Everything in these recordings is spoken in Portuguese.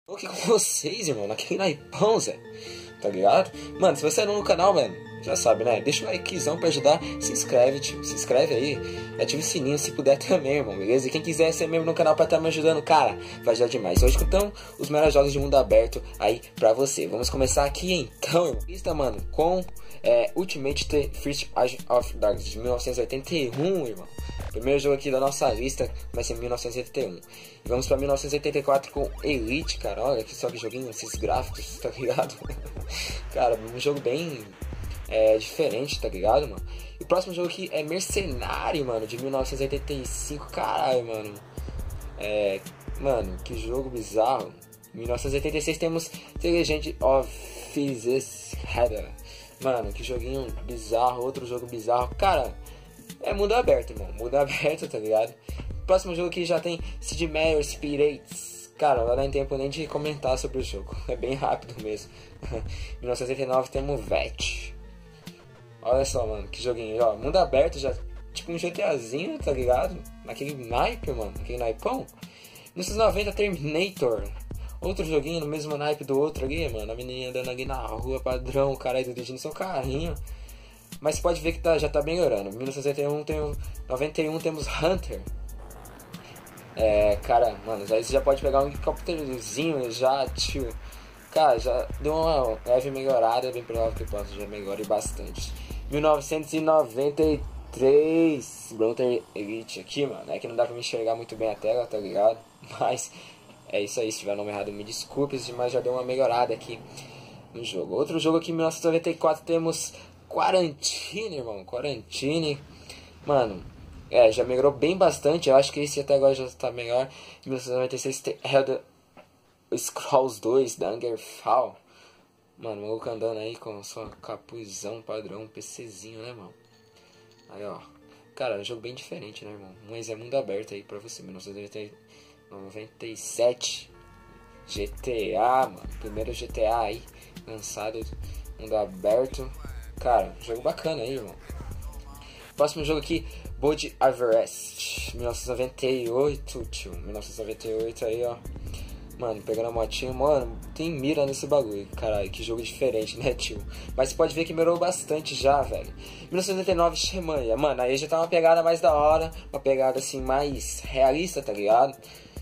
Tô aqui com vocês, irmão, naquele naipão, Zé. Tá ligado? Mano, se você é novo no canal, mano, já sabe, né? Deixa o likezão pra ajudar. Se inscreve, tio. Se inscreve aí. Ativa o sininho se puder também, irmão, beleza? E quem quiser ser membro no canal pra estar me ajudando, cara, vai ajudar demais. Hoje, então, os melhores jogos de mundo aberto aí pra você. Vamos começar aqui, então, irmão. Lista, mano, com Ultimate The First Age of Darkness de 1981, irmão. Primeiro jogo aqui da nossa lista vai ser 1981. E vamos pra 1984 com Elite, cara. Olha que só que joguinho, esses gráficos, tá ligado? Cara, um jogo bem diferente, tá ligado, mano? E o próximo jogo aqui é Mercenário, mano, de 1985. Caralho, mano. Mano, que jogo bizarro. Em 1986 temos The Legend of Physics Heather. Mano, que joguinho bizarro, outro jogo bizarro. Cara, é mundo aberto, irmão. Mundo aberto, tá ligado? Próximo jogo aqui já tem Sid Meier's Pirates. Cara, não dá nem tempo nem de comentar sobre o jogo. É bem rápido mesmo. Em 1989 temos VET. Olha só, mano, que joguinho. Ó, mundo aberto já, tipo um GTAzinho, tá ligado? Naquele naipe, mano. Naquele naipão. Em 1990 Terminator. Outro joguinho no mesmo naipe do outro ali, mano. A menininha andando ali na rua, padrão. O cara aí dirigindo seu carrinho. Mas você pode ver que já tá melhorando. Em 1991 temos Hunter. Cara, mano, aí você já pode pegar um helicópterozinho já, tio. Cara, já deu uma leve melhorada, bem provável que possa já melhore bastante. 1993, Brother Elite aqui, mano. É que não dá pra me enxergar muito bem a tela, tá ligado? Mas é isso aí, se tiver nome errado me desculpe, mas já deu uma melhorada aqui no jogo. Outro jogo aqui, em 1994, temos Quarantine, irmão. Quarantine, mano. Já melhorou bem bastante. Eu acho que esse até agora já está melhor. Em 1996 tem Elder Scrolls 2 Daggerfall. Mano, o maluco andando aí com sua capuzão padrão, PCzinho, né, mano? Aí, ó. Cara, é um jogo bem diferente, né, irmão? Mas é mundo aberto aí pra você. 1997 GTA, mano. Primeiro GTA aí, lançado, mundo aberto. Cara, jogo bacana aí, irmão. Próximo jogo aqui, Bode Everest, 1998, tio. 1998 aí, ó. Mano, pegando a motinha, mano, tem mira nesse bagulho. Caralho, que jogo diferente, né, tio? Mas você pode ver que melhorou bastante já, velho. 1999, Xemanha. Mano, aí já tá uma pegada mais da hora. Uma pegada, assim, mais realista, tá ligado?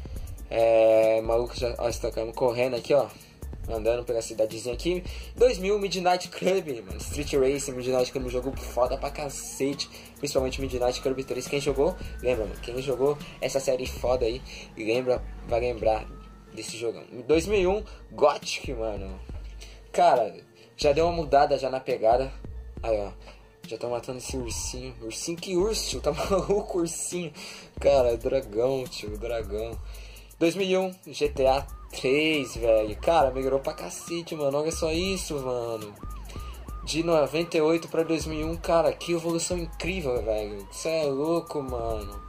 Maluco já, ó, estacando, correndo aqui, ó. Andando pela cidadezinha aqui. 2000, Midnight Club, mano. Street Racing, Midnight Club, um jogo foda pra cacete. Principalmente Midnight Club 3. Quem jogou, lembra, mano. Quem jogou essa série foda aí, vai lembrar desse jogão. 2001, Gothic, mano. Cara, já deu uma mudada já na pegada. Aí, ó. Já tá matando esse ursinho. Ursinho, que urso, tio? Tá maluco, ursinho. Cara, dragão, tio, dragão. 2001, GTA 3, velho. Cara, melhorou pra cacete, mano. Olha só isso, mano. De 98 pra 2001, cara, que evolução incrível, velho. Isso é louco, mano.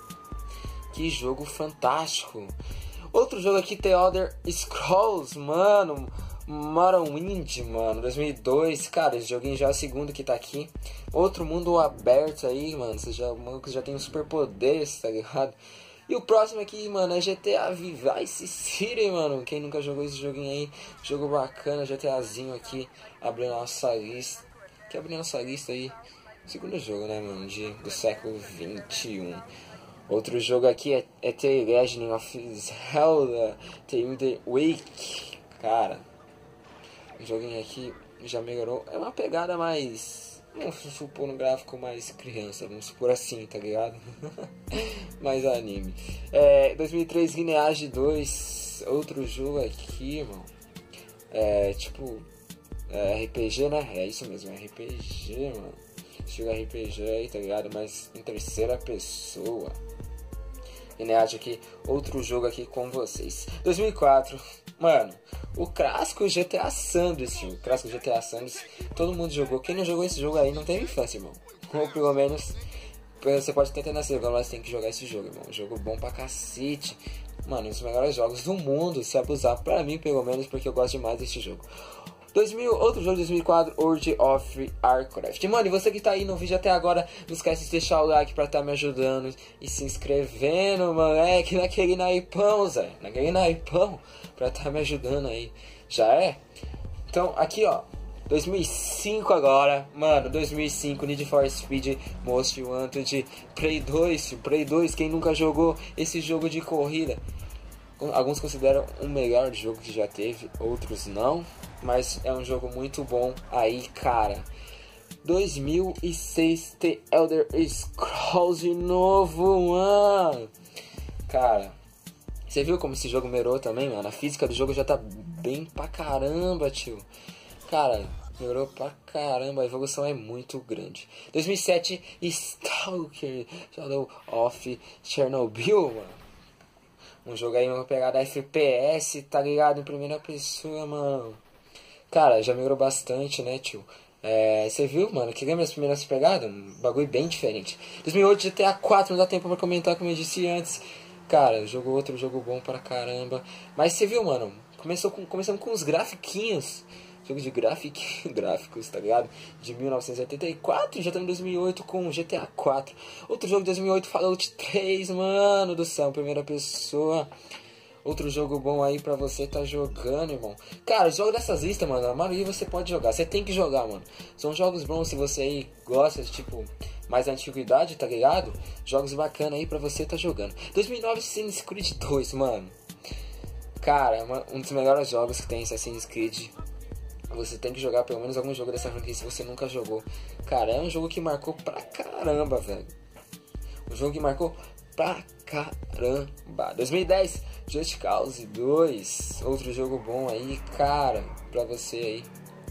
Que jogo fantástico. Outro jogo aqui, The Elder Scrolls, mano. Morrowind, mano. 2002, cara, esse joguinho já é o segundo que tá aqui. Outro mundo aberto aí, mano. Você já tem superpoderes, tá ligado? E o próximo aqui, mano, é GTA Vice City, mano. Quem nunca jogou esse joguinho aí? Jogo bacana, GTAzinho aqui. Abrindo nossa lista. Que abrindo nossa lista aí. Segundo jogo, né, mano? Do século 21. Outro jogo aqui é The Legend of Zelda The Wake. Cara, o joguinho aqui já melhorou. É uma pegada mais... Vamos supor um gráfico mais criança, vamos supor assim, tá ligado? Mais anime. 2003, Lineage 2. Outro jogo aqui, irmão. Tipo... RPG, né? É isso mesmo, RPG, mano. Jogo RPG aí, tá ligado? Mas em terceira pessoa. Lineage aqui. Outro jogo aqui com vocês. 2004. Mano, o clássico GTA Sanders, tio. O clássico GTA Sanders, todo mundo jogou. Quem não jogou esse jogo aí não teve infância, irmão. Ou pelo menos, você pode até ter nascido, mas tem que jogar esse jogo, irmão. Jogo bom pra cacete. Mano, um dos melhores jogos do mundo, se abusar pra mim, pelo menos, porque eu gosto demais desse jogo. Outro jogo de 2004, World of Warcraft. Mano, e você que tá aí no vídeo até agora, não esquece de deixar o like pra tá me ajudando e se inscrevendo, moleque, naquele naipão, Zé. Naquele naipão, pra tá me ajudando aí. Já é? Então, aqui, ó. 2005 agora, mano, 2005, Need for Speed Most Wanted, Play 2, quem nunca jogou esse jogo de corrida? Alguns consideram o melhor jogo que já teve, outros não, mas é um jogo muito bom aí, cara. 2006, The Elder Scrolls de novo, mano. Cara, você viu como esse jogo melhorou também, mano? A física do jogo já tá bem pra caramba, tio. Cara, melhorou pra caramba, a evolução é muito grande. 2007, Stalker, Shadow of Chernobyl, mano. Um jogo aí, uma pegada FPS, tá ligado? Em primeira pessoa, mano. Cara, já melhorou bastante, né, tio? Você viu, mano, que lembra as primeiras pegadas? Um bagulho bem diferente. 2008, GTA 4, não dá tempo pra comentar, como eu disse antes. Cara, outro jogo bom pra caramba. Mas você viu, mano, começando com os grafiquinhos. Jogo de gráficos, tá ligado? De 1984, já estamos em 2008 com GTA 4. Outro jogo de 2008, Fallout 3, mano do céu, primeira pessoa. Outro jogo bom aí pra você tá jogando, irmão. Cara, jogo dessas listas, mano, a maioria você pode jogar. Você tem que jogar, mano. São jogos bons se você aí gosta de, tipo, mais antiguidade, tá ligado? Jogos bacanas aí pra você tá jogando. 2009, Assassin's Creed 2, mano. Cara, um dos melhores jogos que tem Assassin's Creed. Você tem que jogar pelo menos algum jogo dessa franquia se você nunca jogou. Cara, é um jogo que marcou pra caramba, velho. Um jogo que marcou pra caramba. 2010, Just Cause 2. Outro jogo bom aí, cara, pra você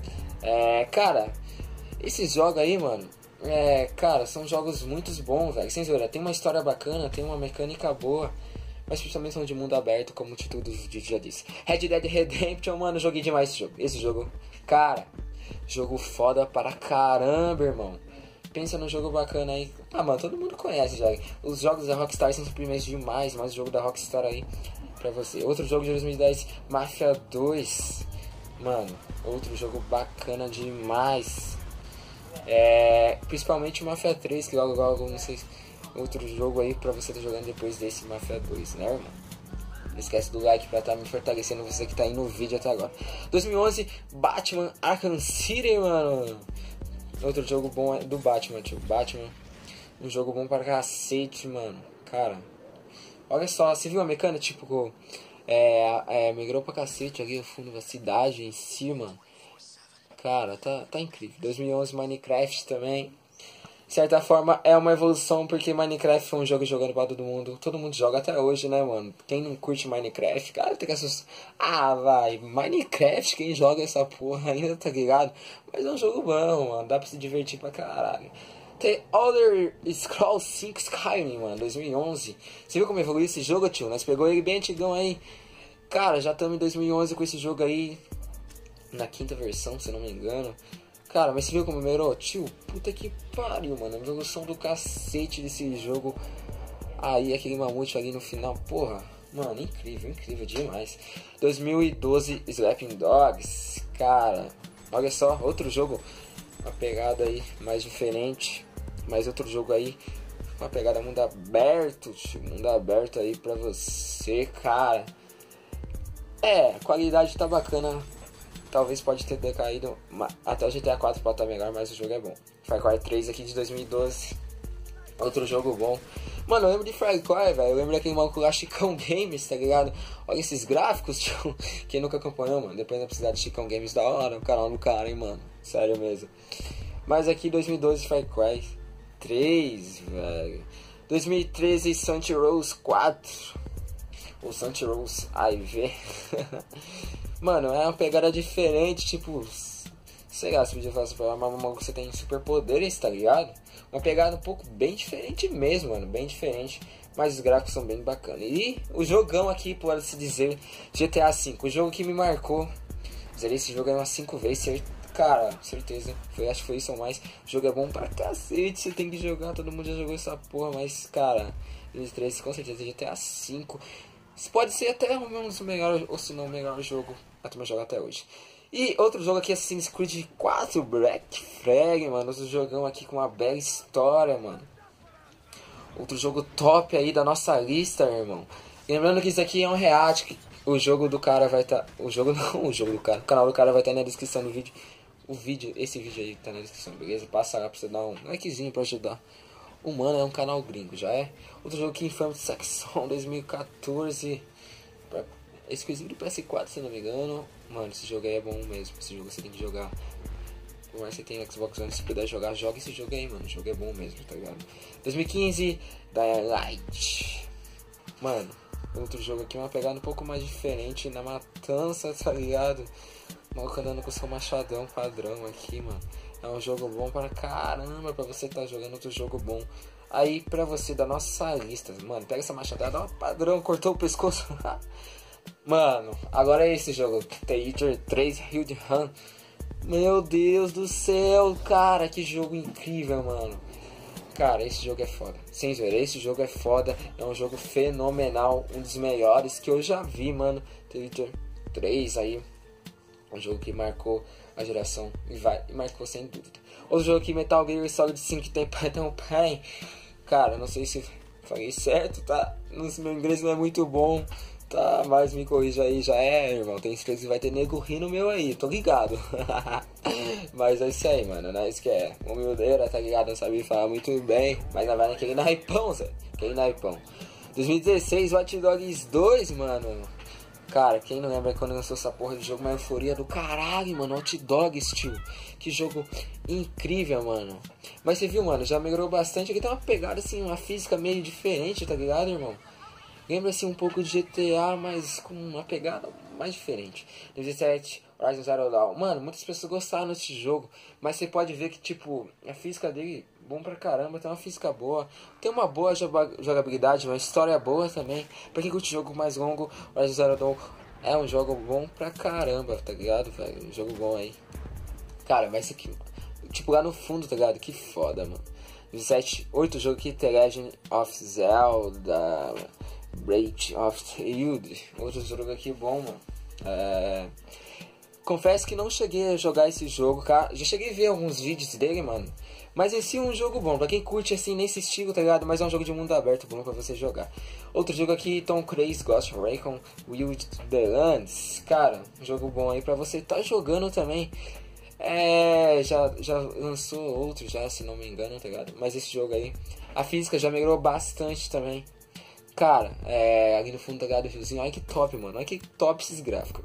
aí. Cara, esses jogos aí, mano, cara, são jogos muito bons, velho. Sem zoeira, tem uma história bacana, tem uma mecânica boa. Mas principalmente são de mundo aberto, como o título do vídeo já disse. Red Dead Redemption, mano, joguei demais esse jogo. Esse jogo, cara, jogo foda para caramba, irmão. Pensa num jogo bacana aí. Ah, mano, todo mundo conhece já. Os jogos da Rockstar são surpreendentes demais, mas o jogo da Rockstar aí pra você. Outro jogo de 2010, Mafia 2. Mano, outro jogo bacana demais. Principalmente Mafia 3, que logo, não sei... Outro jogo aí pra você tá jogando depois desse Mafia 2, né, irmão? Não esquece do like pra tá me fortalecendo, você que tá aí no vídeo até agora. 2011, Batman Arkham City, mano. Outro jogo bom é do Batman, tio. Batman, um jogo bom pra cacete, mano. Cara, olha só, você viu a mecânica? Tipo, migrou pra cacete aqui no fundo da cidade em cima. Cara, tá incrível. 2011, Minecraft também. De certa forma é uma evolução, porque Minecraft foi um jogo jogando pra todo mundo. Todo mundo joga até hoje, né, mano? Quem não curte Minecraft, cara, tem que assustar. Ah, vai, Minecraft, quem joga essa porra ainda, tá ligado? Mas é um jogo bom, mano, dá pra se divertir pra caralho. The Elder Scrolls 5 Skyrim, mano, 2011. Você viu como evoluiu esse jogo, tio? Nós pegou ele bem antigão aí. Cara, já estamos em 2011 com esse jogo aí. Na quinta versão, se eu não me engano. Cara, mas você viu como melhorou? Tio, puta que pariu, mano. A evolução do cacete desse jogo. Aí, aquele mamute ali no final. Porra, mano, incrível, incrível demais. 2012, Slapping Dogs. Cara, olha só, outro jogo. Uma pegada aí mais diferente. Mas outro jogo aí. Uma pegada mundo aberto, tio. Mundo aberto aí pra você, cara. A qualidade tá bacana. Talvez pode ter decaído, até o GTA 4 pode estar melhor, mas o jogo é bom. Far Cry 3 aqui de 2012, outro jogo bom. Mano, eu lembro de Far Cry, velho, eu lembro daquele maluco lá, Chicão Games, tá ligado? Olha esses gráficos, tio. Quem nunca acompanhou, mano, depois da precisar de Chicão Games, da hora, o canal do cara, hein, mano, sério mesmo. Mas aqui 2012, Far Cry 3, velho. 2013, Saints Row 4, ou Saints Row IV. Mano, é uma pegada diferente, tipo, sei lá se podia falar assim, mas você tem superpoderes, tá ligado? Uma pegada um pouco bem diferente mesmo, mano, bem diferente, mas os gráficos são bem bacanas. E o jogão aqui, pode se dizer, GTA V, o jogo que me marcou. Zerei esse jogo umas 5 vezes, cara, certeza, acho que foi isso ou mais. O jogo é bom pra cacete, você tem que jogar, todo mundo já jogou essa porra, mas, cara, 2013 com certeza GTA V. Pode ser até um dos melhores, ou se não o melhor jogo a turma joga até hoje. E outro jogo aqui é Assassin's Creed 4 Black Flag, mano. Outro jogão aqui com uma bela história, mano. Outro jogo top aí da nossa lista, irmão. Lembrando que isso aqui é um react. O jogo do cara vai estar... O jogo não, o jogo do cara. O canal do cara vai estar na descrição do vídeo. Esse vídeo aí tá na descrição, beleza? Passa lá pra você dar um likezinho pra ajudar. O mano é um canal gringo, já é? Outro jogo aqui, Infamous Second 2014. Exclusivo do PS4, se não me engano. Mano, esse jogo aí é bom mesmo. Esse jogo você tem que jogar. Por mais que você tenha Xbox One, se puder jogar, joga esse jogo aí, mano. O jogo é bom mesmo, tá ligado? 2015, Dying Light. Mano, outro jogo aqui, uma pegada um pouco mais diferente. Na matança, tá ligado? O maluco andando com seu machadão padrão aqui, mano. É um jogo bom pra caramba, pra você tá jogando outro jogo bom. Aí, pra você da nossa lista, mano, pega essa machadada, ó, padrão, cortou o pescoço. Mano, agora é esse jogo, Theater 3 Hill Run. Meu Deus do céu, cara, que jogo incrível, mano. Cara, esse jogo é foda. Sem zoeira, esse jogo é foda. É um jogo fenomenal, um dos melhores que eu já vi, mano. Theater 3 aí, um jogo que marcou a geração e marcou sem dúvida. Outro jogo aqui, Metal Gear Solid 5 tem Python Pai. Cara, não sei se falei certo, tá? Meu inglês não é muito bom. Tá, mas me corrija aí, já é, irmão. Tem certeza que vai ter nego rindo meu aí, tô ligado. Mas é isso aí, mano, não é isso que é. Humildeira, tá ligado? Não sabe falar muito bem, mas não vai naquele naipão, Zé. Aquele naipão. 2016, Watch Dogs 2, mano. Cara, quem não lembra quando lançou essa porra de jogo, uma euforia do caralho, mano. Watch Dogs, tio. Que jogo incrível, mano. Mas você viu, mano, já melhorou bastante. Aqui tem uma pegada, assim, uma física meio diferente, tá ligado, irmão? Lembra assim um pouco de GTA, mas com uma pegada mais diferente. 2017, Horizon Zero Dawn. Mano, muitas pessoas gostaram desse jogo, mas você pode ver que, tipo, a física dele, bom pra caramba, tem uma física boa, tem uma boa jogabilidade, uma história boa também. Pra quem curte jogo mais longo, Horizon Zero Dawn é um jogo bom pra caramba, tá ligado, velho? Um jogo bom aí. Cara, mas isso aqui, tipo, lá no fundo, tá ligado? Que foda, mano. 17, 8 jogo aqui, The Legend of Zelda... Breath of the Wild, outro jogo aqui bom, mano. Confesso que não cheguei a jogar esse jogo, cara. Já cheguei a ver alguns vídeos dele, mano. Mas em si é um jogo bom, pra quem curte assim nesse estilo, tá ligado? Mas é um jogo de mundo aberto bom pra você jogar. Outro jogo aqui, Tom Cruise Ghost Recon Wildlands. Cara, um jogo bom aí pra você tá jogando também. Já lançou outro já, se não me engano, tá ligado? Mas esse jogo aí, a física já melhorou bastante também. Cara, ali no fundo tá ligado o fiozinho. Olha que top, mano. Olha que top esses gráficos.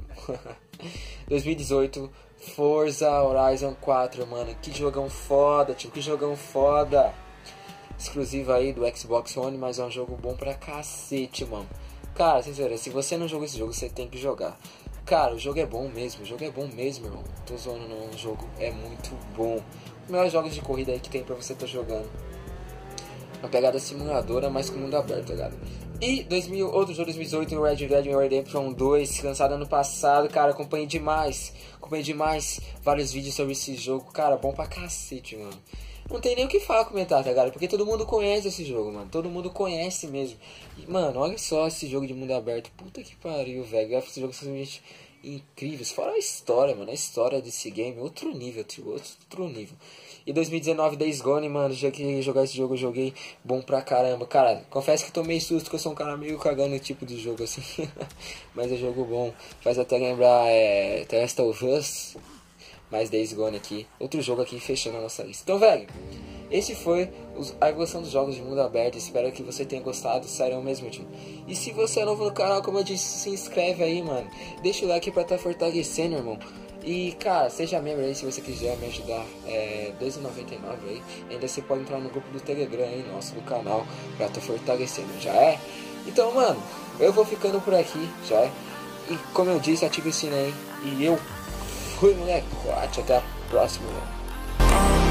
2018, Forza Horizon 4, mano. Que jogão foda, tio. Que jogão foda. Exclusivo aí do Xbox One, mas é um jogo bom pra cacete, mano. Cara, sincero, se você não jogou esse jogo, você tem que jogar. Cara, o jogo é bom mesmo. O jogo é bom mesmo, irmão. Tô zoando não. O jogo é muito bom. Os melhores jogos de corrida aí que tem pra você tá jogando. Uma pegada simuladora, mas com mundo aberto, tá ligado? E outro jogo 2018, Red Dead Redemption 2, lançado ano passado, cara, acompanhei demais, vários vídeos sobre esse jogo, cara, bom pra cacete, mano. Não tem nem o que falar, comentar, tá ligado? Porque todo mundo conhece esse jogo, mano, todo mundo conhece mesmo. E, mano, olha só esse jogo de mundo aberto, puta que pariu, velho, esse jogo é simplesmente incríveis, fora a história, mano, a história desse game, outro nível, tio, outro nível. E 2019, Days Gone, mano, já que jogar esse jogo eu joguei bom pra caramba. Cara, confesso que tomei susto, que eu sou um cara meio cagando no tipo de jogo assim. Mas é jogo bom, faz até lembrar The Last of Us, mais Days Gone aqui. Outro jogo aqui fechando a nossa lista. Então, velho, esse foi a evolução dos jogos de mundo aberto. Espero que você tenha gostado, sério mesmo, tio. E se você é novo no canal, como eu disse, se inscreve aí, mano. Deixa o like pra tá fortalecendo, irmão. E, cara, seja membro aí se você quiser me ajudar. R$2,99 aí. Ainda você pode entrar no grupo do Telegram aí, nosso, do canal, pra tá fortalecendo, já é? Então, mano, eu vou ficando por aqui, já é? E, como eu disse, ative o sininho aí. E eu fui, moleque. Até a próxima, mano.